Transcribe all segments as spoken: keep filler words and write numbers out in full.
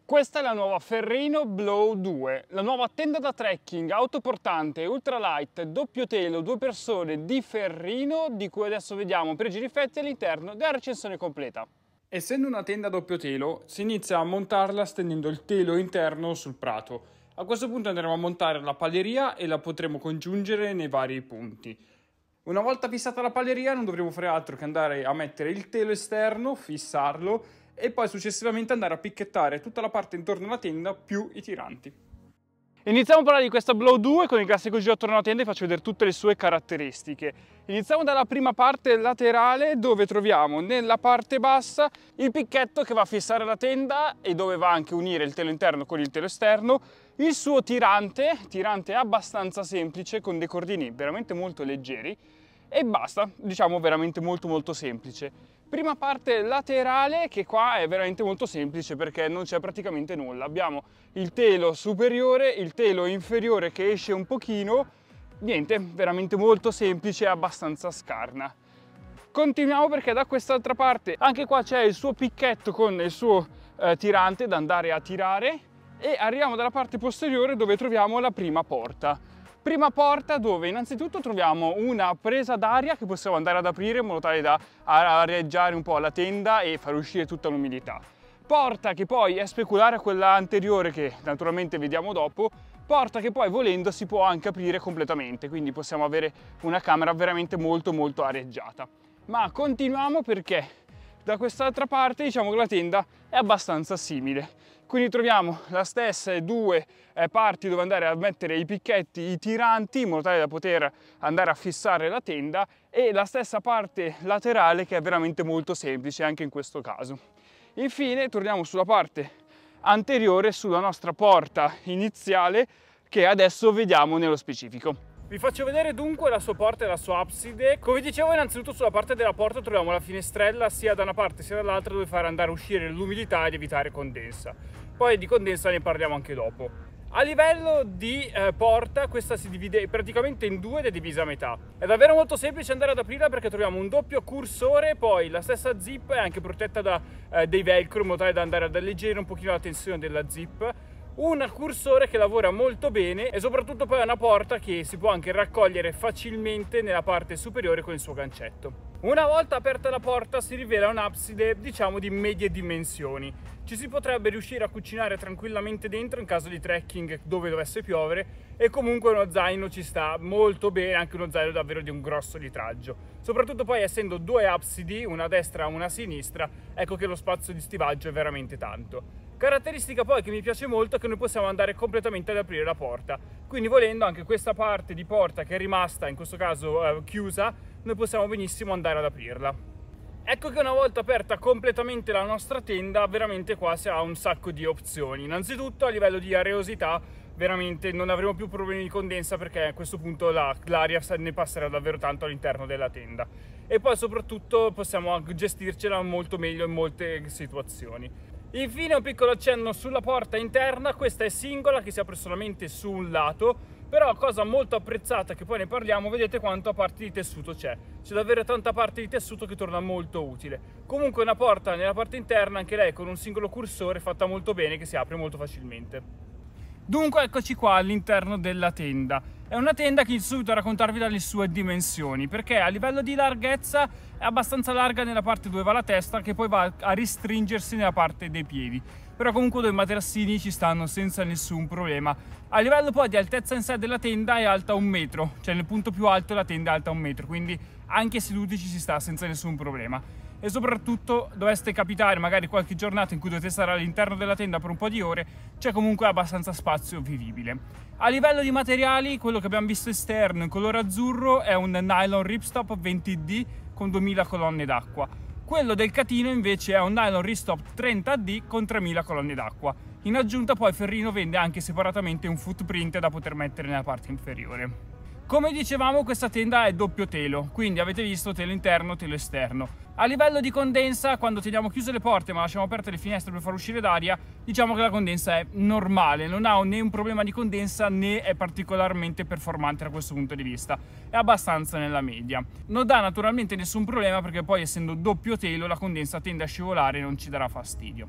Questa è la nuova Ferrino Blow due, la nuova tenda da trekking autoportante ultralight doppio telo due persone di Ferrino, di cui adesso vediamo pregi e difetti all'interno della recensione completa. Essendo una tenda a doppio telo, si inizia a montarla stendendo il telo interno sul prato. A questo punto andremo a montare la paleria e la potremo congiungere nei vari punti. Una volta fissata la paleria non dovremo fare altro che andare a mettere il telo esterno, fissarlo e poi successivamente andare a picchettare tutta la parte intorno alla tenda più i tiranti. Iniziamo a parlare di questa Blow due con il classico giro attorno alla tenda e faccio vedere tutte le sue caratteristiche. Iniziamo dalla prima parte laterale, dove troviamo nella parte bassa il picchetto che va a fissare la tenda e dove va anche a unire il telo interno con il telo esterno, il suo tirante, tirante abbastanza semplice con dei cordini veramente molto leggeri e basta, diciamo veramente molto molto semplice. Prima parte laterale, che qua è veramente molto semplice perché non c'è praticamente nulla. Abbiamo il telo superiore, il telo inferiore che esce un pochino, niente, veramente molto semplice e abbastanza scarna. Continuiamo perché da quest'altra parte, anche qua c'è il suo picchetto con il suo eh, tirante da andare a tirare e arriviamo dalla parte posteriore dove troviamo la prima porta. Prima porta dove innanzitutto troviamo una presa d'aria che possiamo andare ad aprire in modo tale da areggiare un po' la tenda e far uscire tutta l'umidità. Porta che poi è speculare a quella anteriore che naturalmente vediamo dopo, porta che poi volendo si può anche aprire completamente, quindi possiamo avere una camera veramente molto molto areggiata. Ma continuiamo perché da quest'altra parte diciamo che la tenda è abbastanza simile. Quindi troviamo la stessa due eh, parti dove andare a mettere i picchetti, i tiranti, in modo tale da poter andare a fissare la tenda, e la stessa parte laterale che è veramente molto semplice anche in questo caso. Infine torniamo sulla parte anteriore, sulla nostra porta iniziale, che adesso vediamo nello specifico. Vi faccio vedere dunque la sua porta e la sua abside. Come dicevo, innanzitutto sulla parte della porta troviamo la finestrella sia da una parte sia dall'altra dove fare andare a uscire l'umidità ed evitare condensa. Poi di condensa ne parliamo anche dopo. A livello di eh, porta, questa si divide praticamente in due ed è divisa a metà. È davvero molto semplice andare ad aprirla perché troviamo un doppio cursore, poi la stessa zip è anche protetta da eh, dei velcro in modo tale da andare ad alleggerire un pochino la tensione della zip. Un cursore che lavora molto bene e soprattutto poi è una porta che si può anche raccogliere facilmente nella parte superiore con il suo gancetto. Una volta aperta la porta si rivela un'abside diciamo di medie dimensioni. Ci si potrebbe riuscire a cucinare tranquillamente dentro in caso di trekking dove dovesse piovere e comunque uno zaino ci sta molto bene, anche uno zaino davvero di un grosso litraggio. Soprattutto poi essendo due absidi, una a destra e una a sinistra, ecco che lo spazio di stivaggio è veramente tanto. Caratteristica poi che mi piace molto è che noi possiamo andare completamente ad aprire la porta, quindi volendo anche questa parte di porta che è rimasta in questo caso eh, chiusa, noi possiamo benissimo andare ad aprirla. Ecco che una volta aperta completamente la nostra tenda, veramente qua si ha un sacco di opzioni. Innanzitutto a livello di areosità veramente non avremo più problemi di condensa perché a questo punto l'aria ne passerà davvero tanto all'interno della tenda. E poi soprattutto possiamo gestircela molto meglio in molte situazioni. Infine un piccolo accenno sulla porta interna, questa è singola che si apre solamente su un lato, però cosa molto apprezzata che poi ne parliamo, vedete quanta parte di tessuto c'è, c'è davvero tanta parte di tessuto che torna molto utile. Comunque una porta nella parte interna, anche lei con un singolo cursore fatta molto bene che si apre molto facilmente. Dunque eccoci qua all'interno della tenda. È una tenda che inizio subito a raccontarvi dalle sue dimensioni, perché a livello di larghezza è abbastanza larga nella parte dove va la testa, che poi va a restringersi nella parte dei piedi. Però comunque due materassini ci stanno senza nessun problema. A livello poi di altezza in sé della tenda è alta un metro, cioè nel punto più alto la tenda è alta un metro, quindi anche seduti ci si sta senza nessun problema. E soprattutto doveste capitare magari qualche giornata in cui dovete stare all'interno della tenda per un po' di ore, c'è comunque abbastanza spazio vivibile. A livello di materiali, quello che abbiamo visto esterno in colore azzurro è un nylon ripstop venti D con duemila colonne d'acqua. Quello del catino invece è un nylon ripstop trenta D con tremila colonne d'acqua. In aggiunta poi Ferrino vende anche separatamente un footprint da poter mettere nella parte inferiore. Come dicevamo, questa tenda è doppio telo, quindi avete visto telo interno, telo esterno. A livello di condensa, quando teniamo chiuse le porte ma lasciamo aperte le finestre per far uscire d'aria, diciamo che la condensa è normale, non ha né un problema di condensa né è particolarmente performante da questo punto di vista, è abbastanza nella media. Non dà naturalmente nessun problema perché poi essendo doppio telo la condensa tende a scivolare e non ci darà fastidio.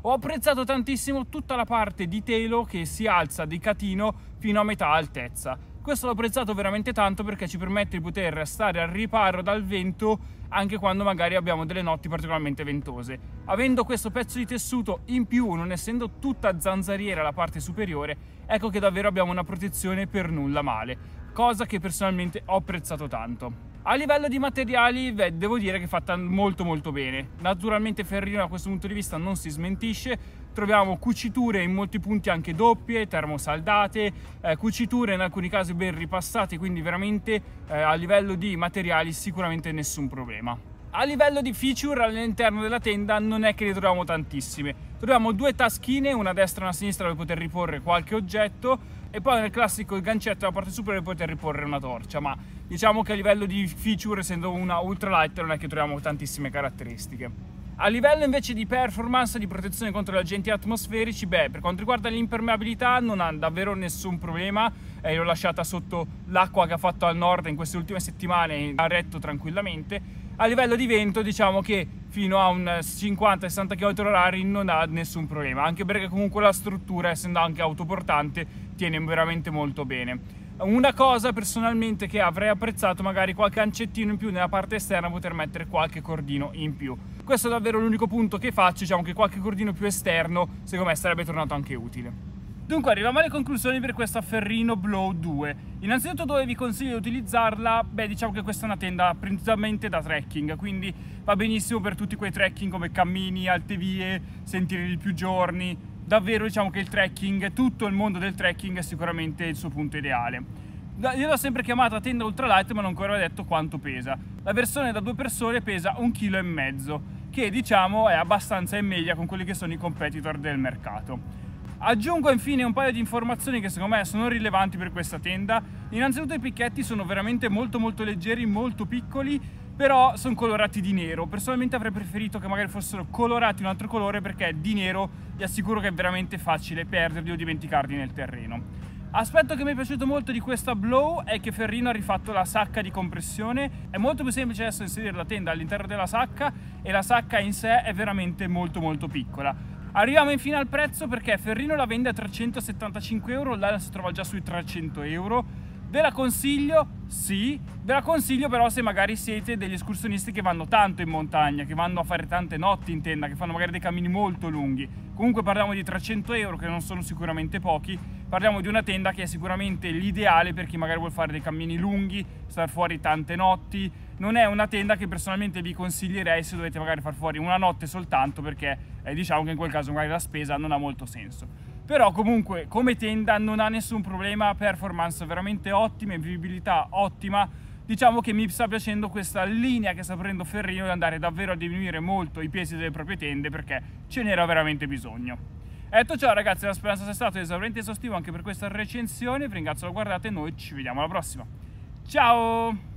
Ho apprezzato tantissimo tutta la parte di telo che si alza di catino fino a metà altezza. Questo l'ho apprezzato veramente tanto perché ci permette di poter stare al riparo dal vento anche quando magari abbiamo delle notti particolarmente ventose. Avendo questo pezzo di tessuto in più, non essendo tutta zanzariera la parte superiore, ecco che davvero abbiamo una protezione per nulla male, cosa che personalmente ho apprezzato tanto. A livello di materiali, beh, devo dire che è fatta molto molto bene. Naturalmente Ferrino da questo punto di vista non si smentisce, troviamo cuciture in molti punti anche doppie, termosaldate, eh, cuciture in alcuni casi ben ripassate, quindi veramente eh, a livello di materiali sicuramente nessun problema. A livello di feature all'interno della tenda non è che ne troviamo tantissime. Troviamo due taschine, una a destra e una a sinistra per poter riporre qualche oggetto e poi nel classico il gancetto dalla parte superiore per poter riporre una torcia, ma diciamo che a livello di feature, essendo una ultralight, non è che troviamo tantissime caratteristiche. A livello invece di performance, di protezione contro gli agenti atmosferici, beh, per quanto riguarda l'impermeabilità non ha davvero nessun problema, eh, l'ho lasciata sotto l'acqua che ha fatto al nord in queste ultime settimane, ha retto tranquillamente. A livello di vento diciamo che fino a un cinquanta sessanta chilometri orari non ha nessun problema, anche perché comunque la struttura, essendo anche autoportante, tiene veramente molto bene. Una cosa personalmente che avrei apprezzato, magari qualche ancettino in più nella parte esterna, poter mettere qualche cordino in più. Questo è davvero l'unico punto che faccio, diciamo che qualche cordino più esterno secondo me sarebbe tornato anche utile. Dunque arriviamo alle conclusioni per questa Ferrino Blow due. Innanzitutto dove vi consiglio di utilizzarla? Beh, diciamo che questa è una tenda principalmente da trekking, quindi va benissimo per tutti quei trekking come cammini, alte vie, sentieri di più giorni. Davvero diciamo che il trekking, tutto il mondo del trekking è sicuramente il suo punto ideale. Io l'ho sempre chiamata tenda ultralight, ma non ho ancora detto quanto pesa. La versione da due persone pesa un chilo e mezzo, che diciamo è abbastanza in media con quelli che sono i competitor del mercato. Aggiungo infine un paio di informazioni che secondo me sono rilevanti per questa tenda. Innanzitutto i picchetti sono veramente molto molto leggeri, molto piccoli, però sono colorati di nero. Personalmente avrei preferito che magari fossero colorati un altro colore, perché di nero vi assicuro che è veramente facile perderli o dimenticarli nel terreno. Aspetto che mi è piaciuto molto di questa Blow è che Ferrino ha rifatto la sacca di compressione. È molto più semplice adesso inserire la tenda all'interno della sacca e la sacca in sé è veramente molto molto piccola. Arriviamo infine al prezzo, perché Ferrino la vende a trecentosettantacinque euro, là si trova già sui trecento euro. Ve la consiglio? Sì, ve la consiglio però se magari siete degli escursionisti che vanno tanto in montagna, che vanno a fare tante notti in tenda, che fanno magari dei cammini molto lunghi. Comunque parliamo di trecento euro, che non sono sicuramente pochi. Parliamo di una tenda che è sicuramente l'ideale per chi magari vuole fare dei cammini lunghi, star fuori tante notti. Non è una tenda che personalmente vi consiglierei se dovete magari far fuori una notte soltanto, perché eh, diciamo che in quel caso magari la spesa non ha molto senso. Però comunque come tenda non ha nessun problema, performance veramente ottime, vivibilità ottima. Diciamo che mi sta piacendo questa linea che sta prendendo Ferrino di andare davvero a diminuire molto i pesi delle proprie tende, perché ce n'era veramente bisogno. Detto ciò ragazzi, la speranza sia stato esauriente e esaustivo anche per questa recensione. Vi ringrazio per guardate e noi ci vediamo alla prossima. Ciao!